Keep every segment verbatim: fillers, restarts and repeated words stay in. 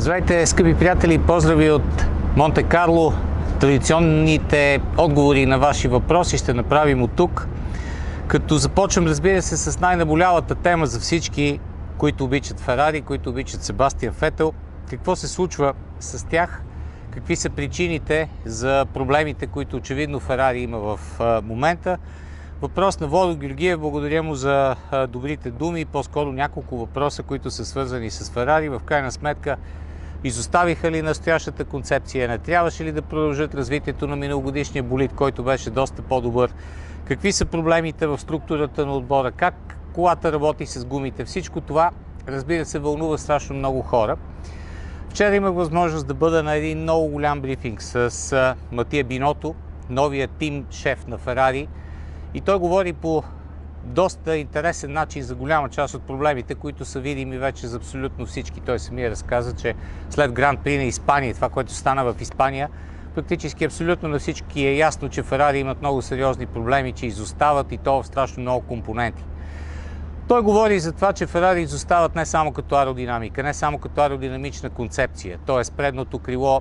Здравейте, скъпи приятели! Поздрави от Монте Карло! Традиционните отговори на ваши въпроси ще направим от тук. Като започвам, разбира се, с най-наболялата тема за всички, които обичат Ферари, които обичат Себастиан Фетел. Какво се случва с тях? Какви са причините за проблемите, които очевидно Ферари има в момента? Въпрос на Воло Георгиев. Благодаря му за добрите думи. По-скоро няколко въпроса, които са свързани с Ферари. В крайна сметка, изоставиха ли настоящата концепция? Не трябваше ли да продължат развитието на миналогодишния болид, който беше доста по-добър? Какви са проблемите в структурата на отбора? Как колата работи с гумите? Всичко това, разбира се, вълнува страшно много хора. Вчера имах възможност да бъда на един много голям брифинг с Матия Биното, новия тим шеф на Ферари. И той говори по доста интересен начин за голяма част от проблемите, които са видими вече за абсолютно всички. Той самия разказа, че след Гран При на Испания, това, което стана в Испания, практически абсолютно на всички е ясно, че Ферари имат много сериозни проблеми, че изостават и то в страшно много компоненти. Той говори за това, че Ферари изостават не само като аеродинамика, не само като аеродинамична концепция, т.е. предното крило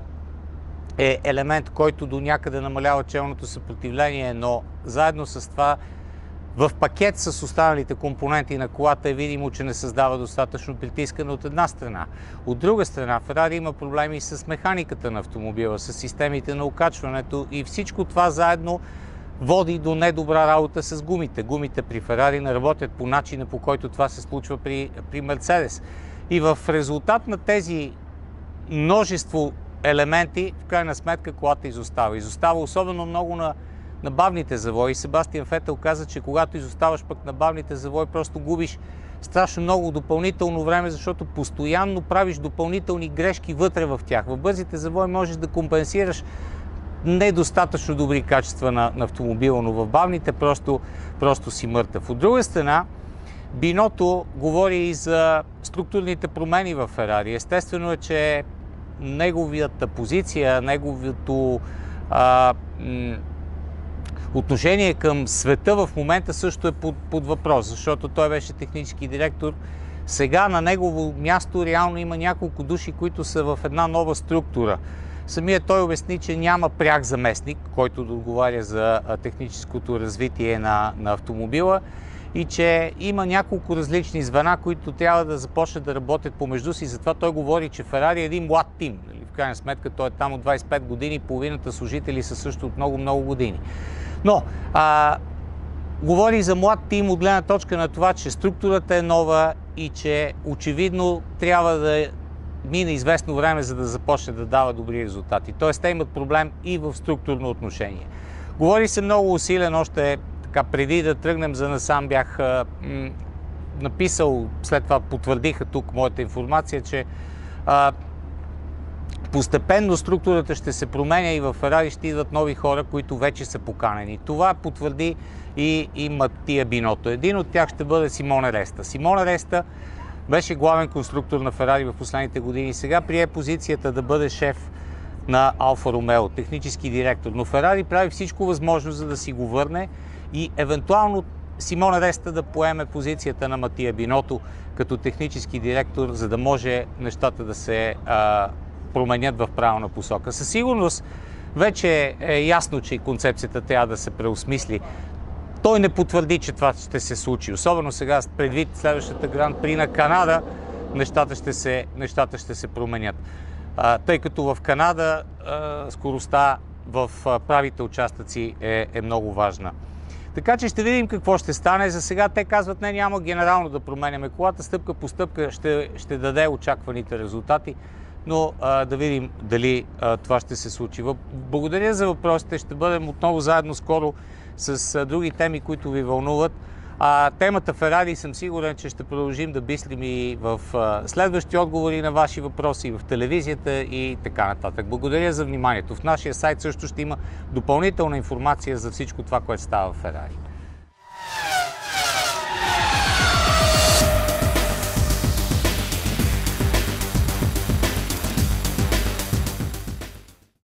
е елемент, който до някъде намалява челното съпротивление, но заедно с това в пакет с останалите компоненти на колата е видимо, че не създава достатъчно притискане от една страна. От друга страна, Ферари има проблеми с механиката на автомобила, с системите на окачването и всичко това заедно води до недобра работа с гумите. Гумите при Ферари не работят по начина, по който това се случва при, при Мерцедес. И в резултат на тези множество елементи, в крайна сметка колата изостава. Изостава особено много на, на бавните завои. Себастиан Фетел каза, че когато изоставаш пък на бавните завои, просто губиш страшно много допълнително време, защото постоянно правиш допълнителни грешки вътре в тях. В бързите завои можеш да компенсираш недостатъчно добри качества на, на автомобила, но в бавните просто, просто си мъртъв. От друга страна, Биното говори и за структурните промени в Ферари. Естествено е, че неговата позиция, неговото а, м, отношение към света в момента също е под, под въпрос, защото той беше технически директор. Сега на негово място реално има няколко души, които са в една нова структура. Самият той обясни, че няма пряк заместник, който да отговаря за техническото развитие на, на автомобила и че има няколко различни звена, които трябва да започнат да работят помежду си. Затова той говори, че Ферари е един млад тим. В крайна сметка той е там от двадесет и пет години, половината служители са също от много-много години. Но а, говори за млад тим от гледна точка на това, че структурата е нова и че очевидно трябва да мине известно време, за да започне да дава добри резултати. Тоест, те имат проблем и в структурно отношение. Говори се много усилен, още така преди да тръгнем за насам бях м- написал, след това потвърдиха тук моята информация, че а, постепенно структурата ще се променя и в Ферари ще идват нови хора, които вече са поканени. Това потвърди и, и Матия Биното. Един от тях ще бъде Симоне Реста. Симоне Реста беше главен конструктор на Ферари в последните години. Сега прие позицията да бъде шеф на Алфа Ромео, технически директор. Но Ферари прави всичко възможно, за да си го върне и евентуално Симоне Реста да поеме позицията на Матия Биното като технически директор, за да може нещата да се а, променят в правилна посока. Със сигурност вече е ясно, че концепцията трябва да се преосмисли. Той не потвърди, че това ще се случи. Особено сега, предвид следващата Гран При на Канада, нещата ще се, нещата ще се променят. А, тъй като в Канада а, скоростта в а, правите участъци е, е много важна. Така че ще видим какво ще стане. За сега те казват, не, няма генерално да променяме колата. Стъпка по стъпка ще, ще даде очакваните резултати. Но а, да видим дали а, това ще се случи. Благодаря за въпросите. Ще бъдем отново заедно скоро с а, други теми, които ви вълнуват. А темата Ферари съм сигурен, че ще продължим да бислим и в а, следващи отговори на ваши въпроси, в телевизията и така нататък. Благодаря за вниманието. В нашия сайт също ще има допълнителна информация за всичко това, което става в Ферари.